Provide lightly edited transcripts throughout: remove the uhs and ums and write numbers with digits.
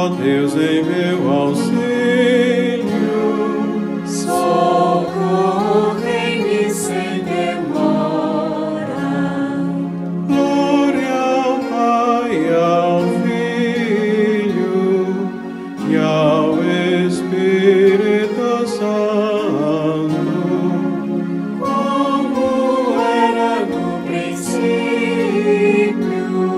Ó Deus, em meu auxílio, socorrei-me sem demora. Glória ao Pai, ao Filho e ao Espírito Santo, Como era no princípio,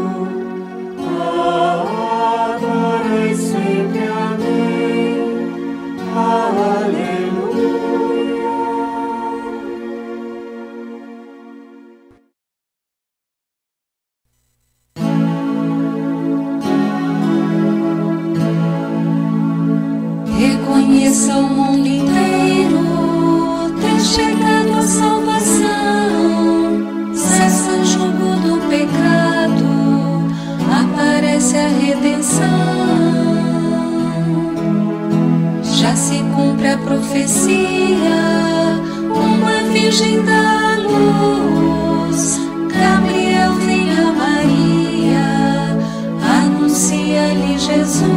agora e sempre. Amém. Aleluia. Reconheça o mundo inteiro, tem chegado a salvação. Cessa o jugo do pecado, aparece a redenção. Já se cumpre a profecia, uma virgem dá luz. Gabriel vem a Maria, anuncia-lhe Jesus.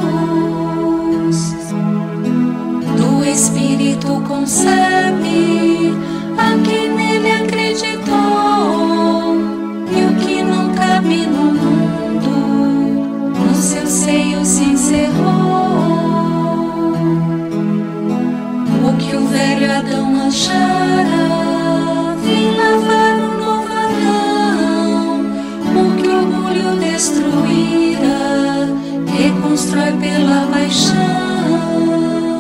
Do Espírito concebe a quem nele acreditou, e o que não cabe no mundo, no seu seio se encerrou. O que o velho Adão manchara, vem lavar o novo Adão. O que o orgulho destruíra, reconstrói pela paixão.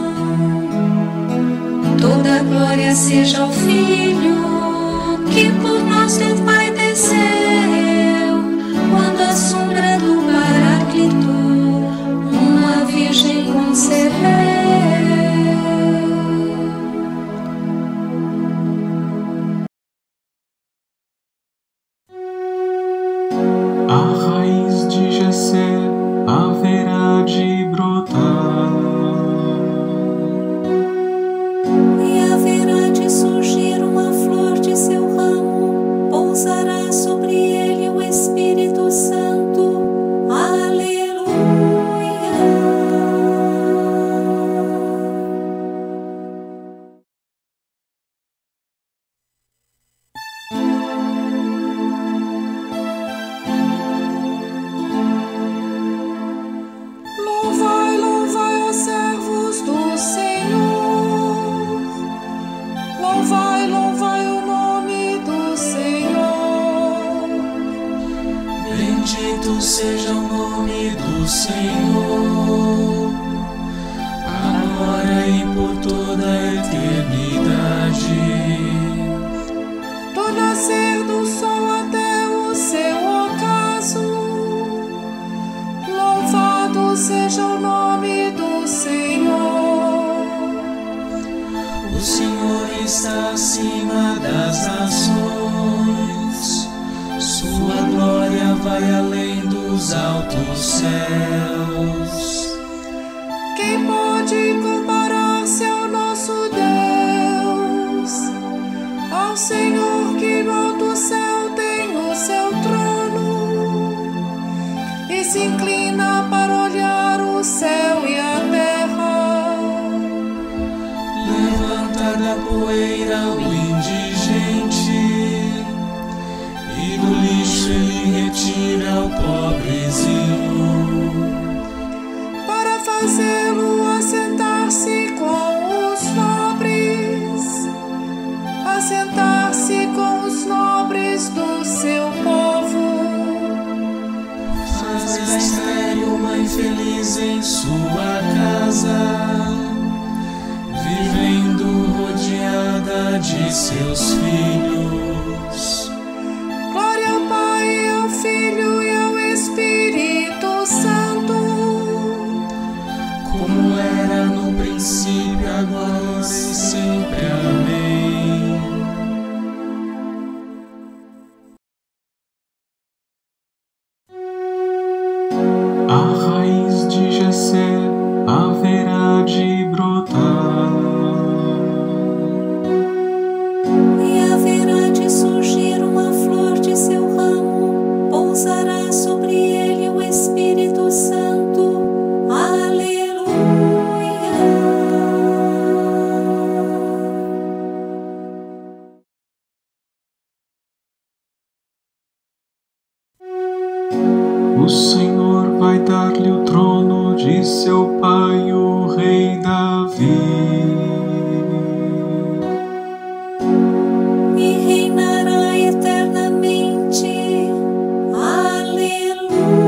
Toda glória seja ao Filho, que por nós do Pai desceu, quando a sombra do Paráclito uma virgem concebeu. A raiz de Jessé haverá de brotar, E haverá de surgir uma flor de seu ramo, pousará sobre ele o Espírito Santo. Aleluia. Louvai, louvai, ó servos do Senhor. Louvai, louvai o nome do Senhor. Bendito seja o nome do Senhor, agora e por toda a eternidade. Do nascer do sol até o seu ocaso, louvado seja o nome do Senhor. O Senhor está acima das nações, sua glória vai além dos altos céus. Quem pode comparar-se ao nosso Deus, ao Senhor que no alto céu tem o seu trono e se inclina para olhar o céu e a terra? Levanta da poeira o indigente, e do lixo ele retira o pobrezinho, Para fazê-lo assentar-se com os nobres, assentar-se com os nobres do seu povo. faz a estéril mãe feliz em sua casa, vivendo rodeada de seus filhos. Glória ao Pai, ao Filho e ao Espírito Santo, Como era no princípio, agora e sempre. Amém. a raiz de Jessé haverá de brotar, e haverá de surgir uma flor de seu ramo, pousará sobre ele o Espírito Santo. Aleluia. O Senhor vai dar-lhe o trono de seu pai, o rei Davi. E reinará eternamente. Aleluia.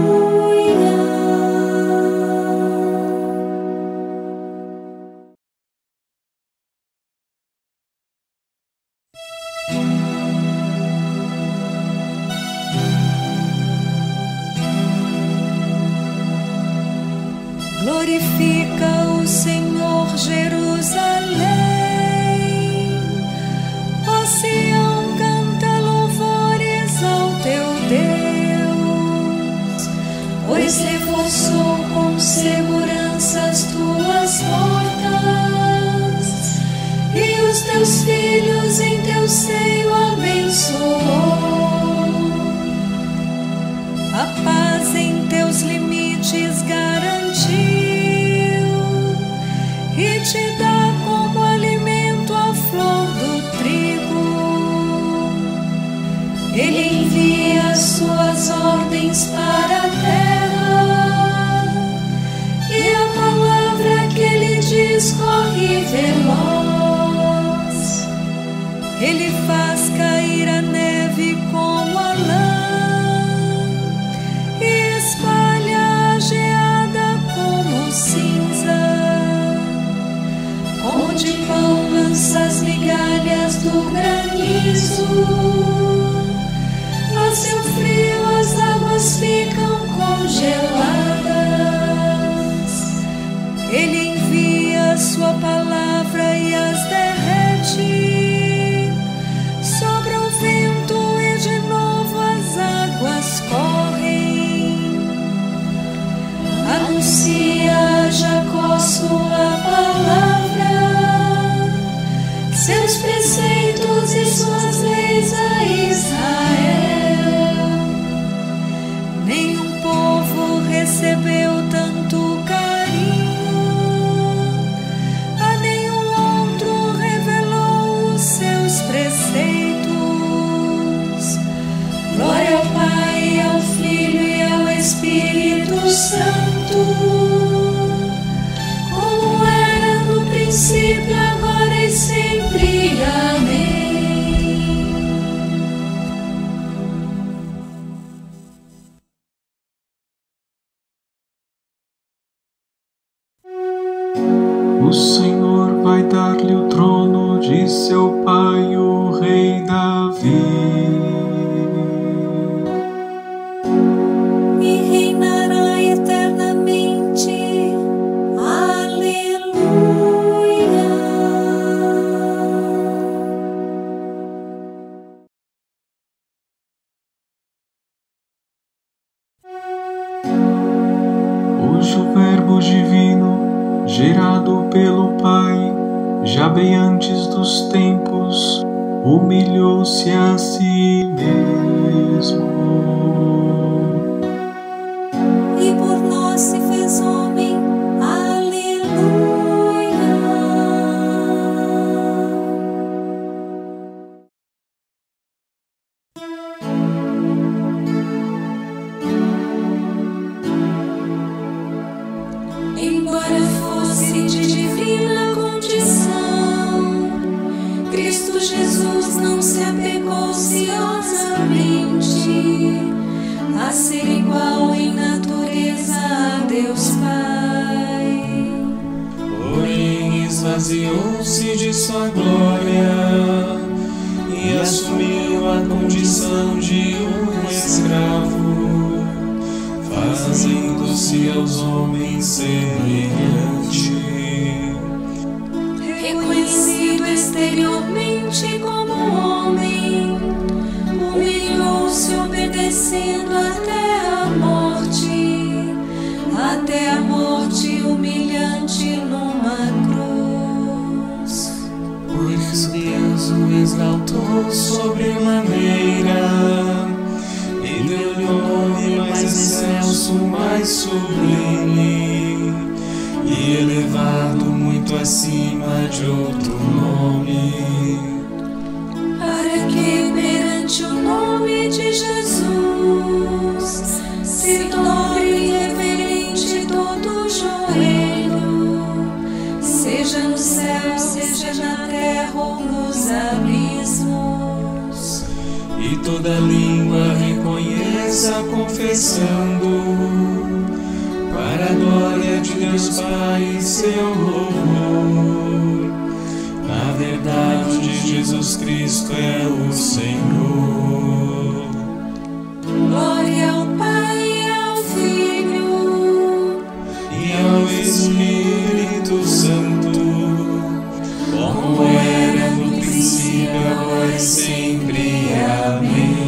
Glorifica o Senhor, Jerusalém. Ó Sião, canta louvores ao teu Deus, pois reforçou com segurança as tuas portas e os teus filhos em teu seio abençoou. A paz em teus limites garantiu e te dá como alimento a flor do trigo. Ele envia suas ordens para a terra e a palavra que ele diz corre veloz. Ele faz cair a neve como a lã e espalha a geada como cinza. Como de pão lança as migalhas do granizo, a seu frio as águas ficam congeladas. Ele envia sua palavra e as derrete, sopra o vento e de novo as águas correm. Anuncia a Jacó sua palavra, seus preceitos e suas leis a Israel. Nenhum povo recebeu tanto carinho, a nenhum outro revelou os seus preceitos. Glória ao Pai, ao Filho e ao Espírito Santo, como era no princípio, agora e sempre. Amém. O Senhor vai dar-lhe o trono de seu pai, o rei Davi. E reinará eternamente. Aleluia. Hoje o Verbo divino, gerado pelo Pai, já bem antes dos tempos, humilhou-se a si mesmo. E por nós se fez homem. Aleluia. Embora fosse de divina condição, Cristo Jesus não se apegou ociosamente a ser igual em natureza a Deus Pai. Porém, esvaziou-se de sua glória e assumiu a condição de um escravo, fazendo-se aos homens semelhante. Reconhecido exteriormente como homem, humilhou-se obedecendo até a morte humilhante numa cruz. Por isso Deus o exaltou sobremaneira e deu-lhe um nome mais excelso, mais sublime, e elevado muito acima de outro nome, para que perante o nome de Jesus toda língua reconheça, confessando, para a glória de Deus Pai e seu louvor. Na verdade, Jesus Cristo é o Senhor. Glória ao Pai e ao Filho E ao Espírito Santo, como era no princípio, agora e sempre. Amém.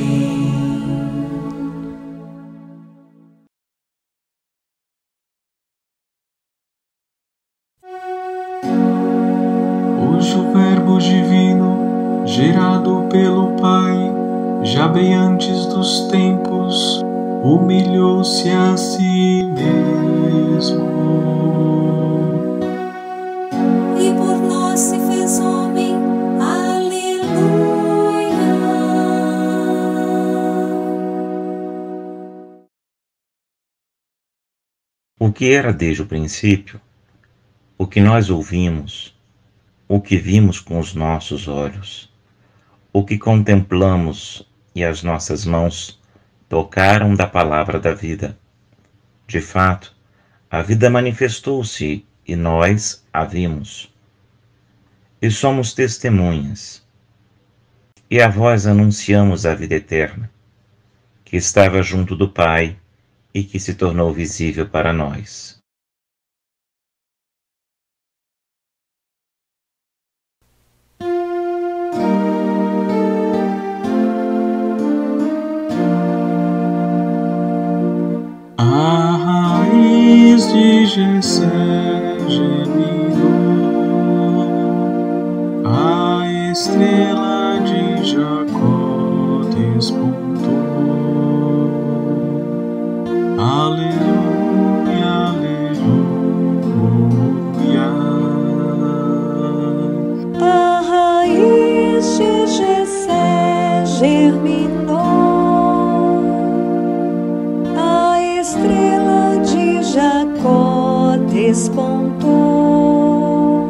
Cujo Verbo divino, gerado pelo Pai, já bem antes dos tempos, humilhou-se a si mesmo. e por nós se fez homem. Aleluia. O que era desde o princípio, o que nós ouvimos, o que vimos com os nossos olhos, o que contemplamos e as nossas mãos tocaram da palavra da vida. De fato, a vida manifestou-se e nós a vimos. E somos testemunhas. E a vós anunciamos a vida eterna, que estava junto do Pai e que se tornou visível para nós. A raiz de Jessé germinou, a estrela de Jacó despontou. Aleluia, aleluia. A raiz de Jessé germinou, a estrela de Jacó despontou.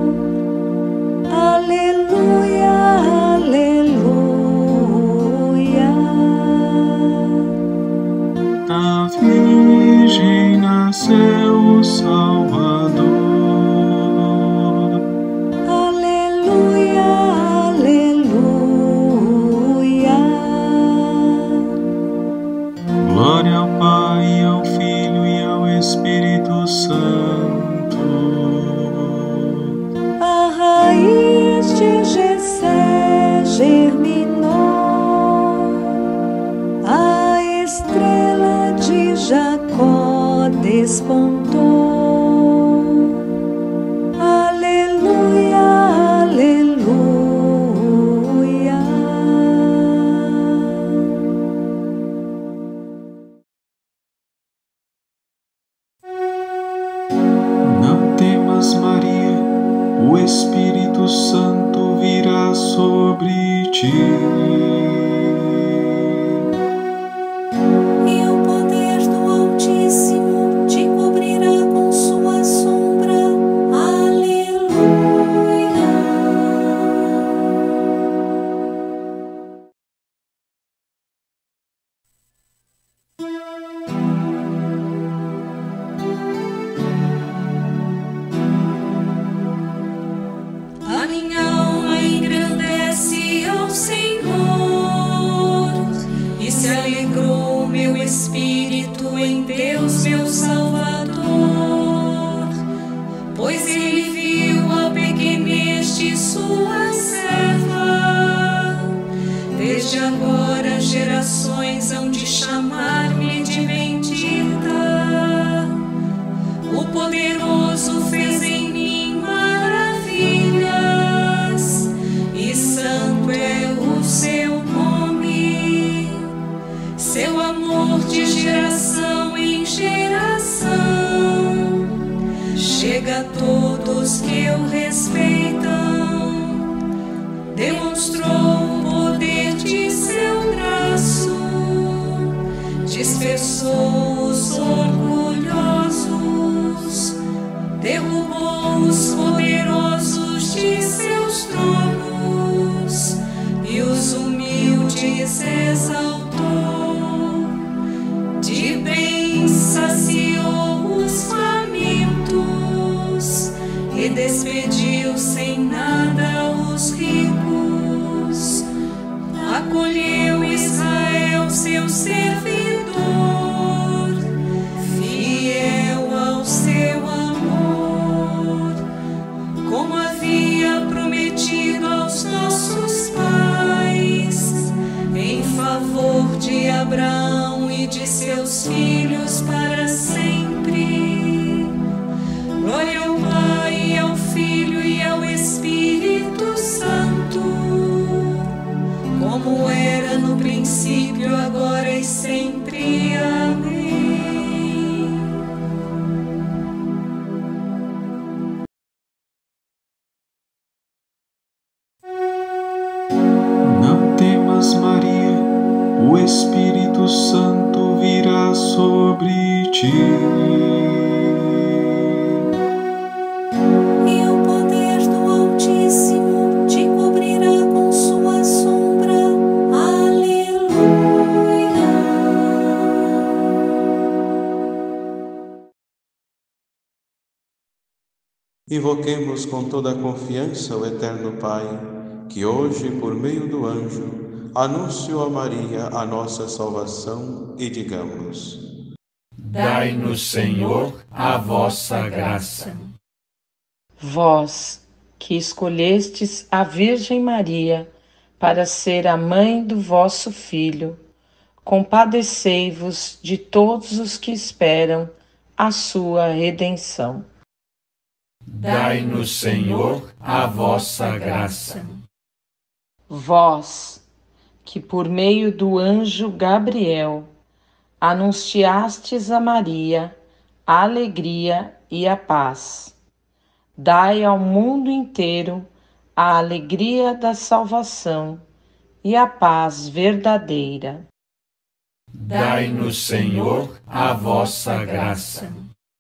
Aleluia, aleluia. Da Virgem nasceu o Salvador. Aleluia, aleluia. Glória ao Pai, ao Filho e ao Espírito Santo. A raiz de Jessé germinou, a estrela de Jacó despontou. Aleluia, aleluia. Não temas, Maria, o Espírito Santo virá sobre ti. E o poder do Altíssimo te cobrirá com sua sombra. Aleluia. A minha alma engrandece ao Senhor, e se alegrou meu espírito em Deus, meu Salvador, pois ele viu a pequenez de sua serva. Desde agora gerações hão de chamar-me de bendita. O poderoso fez em mim maravilhas, e santo é o seu nome. Seu amor de geração em geração chega a todos que o respeitam. Demonstrou o poder de seu braço, dispersou os orgulhosos, derrubou os poderosos de seus tronos, e os humildes se exaltou, de bens saciou os famintos e despediu sem nada os ricos. Acolheu Israel, seu servidor, fiel ao seu amor, como havia prometido aos nossos pais, em favor de Abraão e de seus filhos para sempre. Glória ao Pai, ao Filho e ao Espírito Santo, como era no princípio, agora e sempre. Amém. Não temas, Maria, o Espírito Santo virá sobre ti. Invoquemos com toda a confiança o Eterno Pai, que hoje, por meio do anjo, anunciou a Maria a nossa salvação, e digamos: Dai-nos, Senhor, a vossa graça. Vós, que escolhestes a Virgem Maria para ser a mãe do vosso Filho, compadecei-vos de todos os que esperam a sua redenção. Dai-nos, Senhor, a vossa graça. Vós, que por meio do anjo Gabriel anunciastes a Maria a alegria e a paz, dai ao mundo inteiro a alegria da salvação e a paz verdadeira. Dai-nos, Senhor, a vossa graça.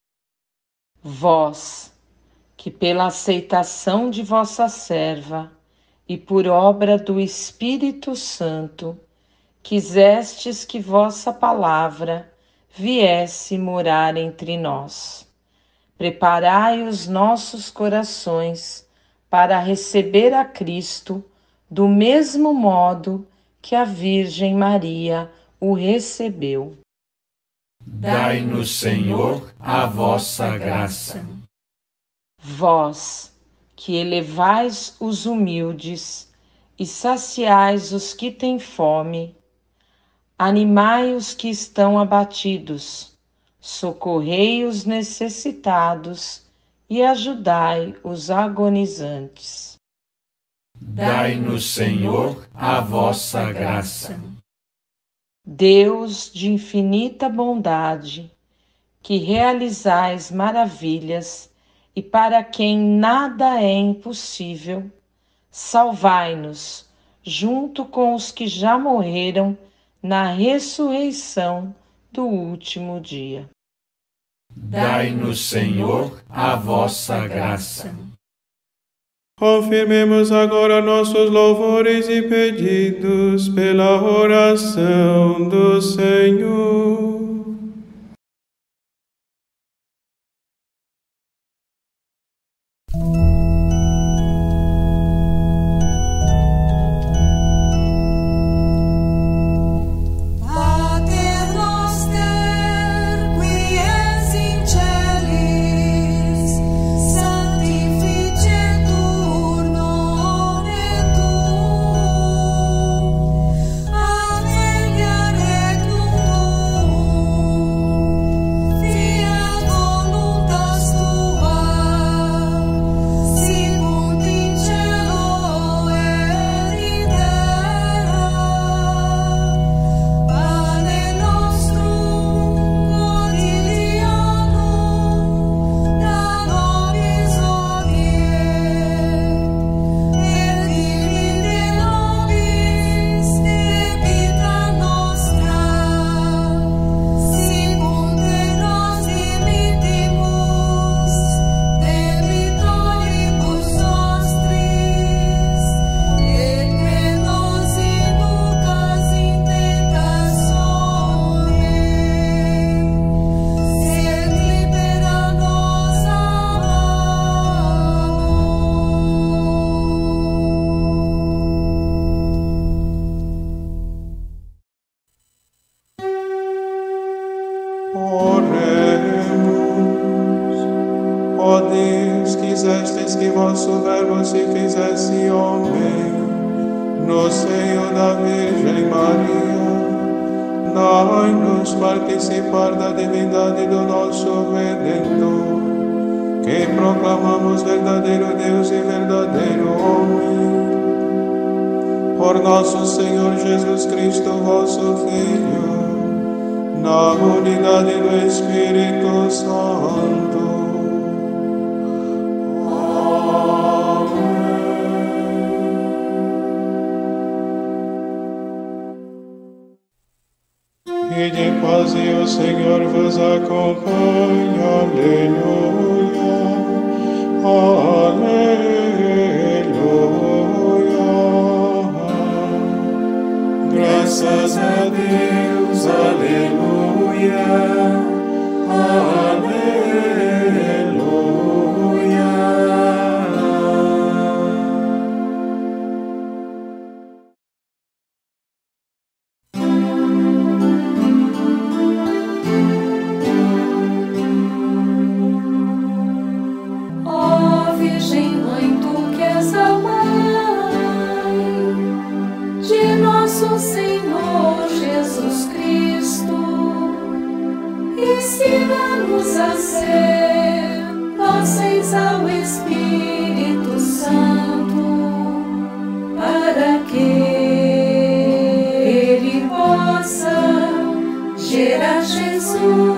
Vós, que pela aceitação de vossa serva e por obra do Espírito Santo, quisestes que vossa palavra viesse morar entre nós. Preparai os nossos corações para receber a Cristo do mesmo modo que a Virgem Maria o recebeu. Dai-nos, Senhor, a vossa graça. Vós, que elevais os humildes e saciais os que têm fome, animai os que estão abatidos, socorrei os necessitados e ajudai os agonizantes. Dai-nos, Senhor, a vossa graça. Deus de infinita bondade, que realizais maravilhas e para quem nada é impossível, salvai-nos junto com os que já morreram na ressurreição do último dia. Dai-nos, Senhor, a vossa graça. Confirmemos agora nossos louvores e pedidos pela oração do Senhor. Oremos. Ó Deus, quisestes que vosso Verbo se fizesse homem no seio da Virgem Maria, dai-nos participar da divindade do nosso Redentor, que proclamamos verdadeiro Deus e verdadeiro homem. Por nosso Senhor Jesus Cristo, vosso Filho, na unidade do Espírito Santo. E de paz e o Senhor vos acompanhe. Aleluia. Aleluia. Graças a Deus, aleluia. Aleluia. Ó Virgem Mãe, tu que és a mãe de nosso Senhor Jesus Cristo, ensina-nos a ser dóceis ao Espírito Santo, para que Ele possa gerar Jesus